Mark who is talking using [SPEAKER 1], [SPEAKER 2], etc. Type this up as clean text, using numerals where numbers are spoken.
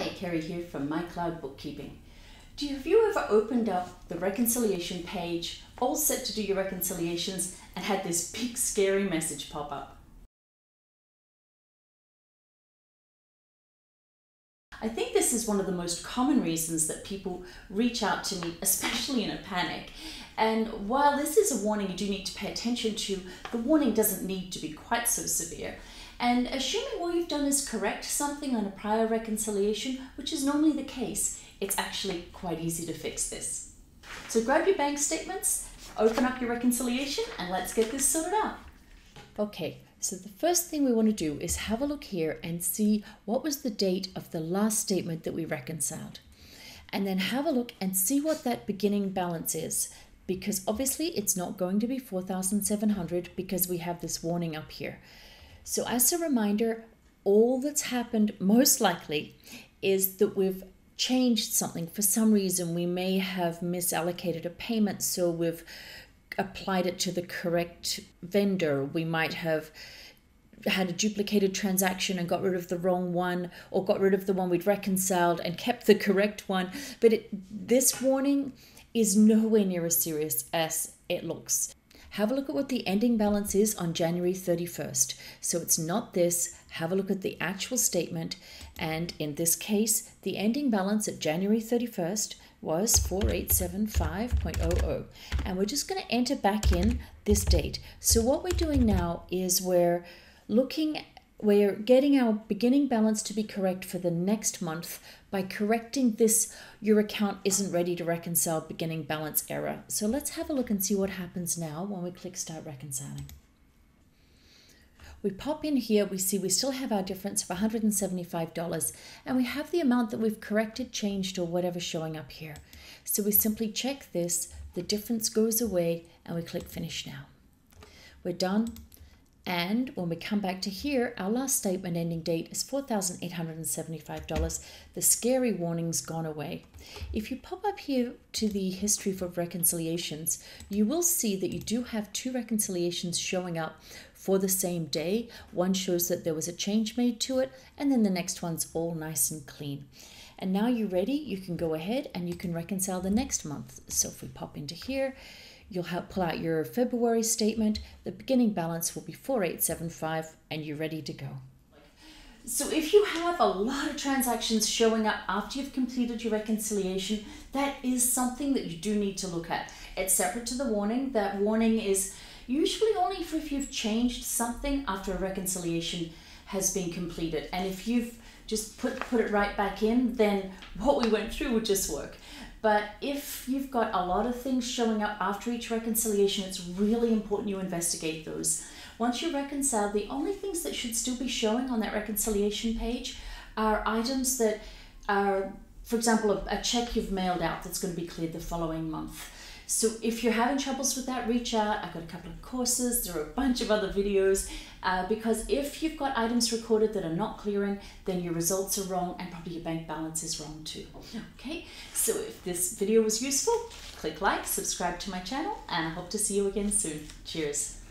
[SPEAKER 1] Hi, Kerry here from My Cloud Bookkeeping. Have you ever opened up the reconciliation page, all set to do your reconciliations, and had this big scary message pop up? I think this is one of the most common reasons that people reach out to me, especially in a panic. And while this is a warning you do need to pay attention to, the warning doesn't need to be quite so severe. And assuming all you've done is correct something on a prior reconciliation, which is normally the case, it's actually quite easy to fix this. So grab your bank statements, open up your reconciliation, and let's get this sorted out. Okay, so the first thing we want to do is have a look here and see what was the date of the last statement that we reconciled. And then have a look and see what that beginning balance is, because obviously it's not going to be $4,700 because we have this warning up here. So as a reminder, all that's happened most likely is that we've changed something. For some reason, we may have misallocated a payment, so we've applied it to the correct vendor. We might have had a duplicated transaction and got rid of the wrong one, or got rid of the one we'd reconciled and kept the correct one. But this warning is nowhere near as serious as it looks. Have a look at what the ending balance is on January 31st. So it's not this. Have a look at the actual statement. And in this case, the ending balance at January 31st was 4875.00. And we're just going to enter back in this date. So what we're doing now is we're getting our beginning balance to be correct for the next month by correcting this your account isn't ready to reconcile beginning balance error. So let's have a look and see what happens now when we click start reconciling. We pop in here, we see we still have our difference of $175, and we have the amount that we've corrected, changed, or whatever showing up here. So we simply check this, the difference goes away, and we click finish now. We're done. And when we come back to here, our last statement ending date is $4,875. The scary warning's gone away. If you pop up here to the history for reconciliations, you will see that you do have two reconciliations showing up for the same day. One shows that there was a change made to it, and then the next one's all nice and clean. And now you're ready, you can go ahead and you can reconcile the next month. So if we pop into here, you'll pull out your February statement. The beginning balance will be 4875 and you're ready to go. So if you have a lot of transactions showing up after you've completed your reconciliation, that is something that you do need to look at. It's separate to the warning. That warning is usually only for if you've changed something after a reconciliation has been completed. And if you've just put it right back in, then what we went through would just work. But if you've got a lot of things showing up after each reconciliation, it's really important you investigate those. Once you reconcile, the only things that should still be showing on that reconciliation page are items that are, for example, a check you've mailed out that's going to be cleared the following month. So if you're having troubles with that, reach out. I've got a couple of courses, there are a bunch of other videos, because if you've got items recorded that are not clearing, then your results are wrong and probably your bank balance is wrong too. Okay, so if this video was useful, click like, subscribe to my channel, and I hope to see you again soon. Cheers.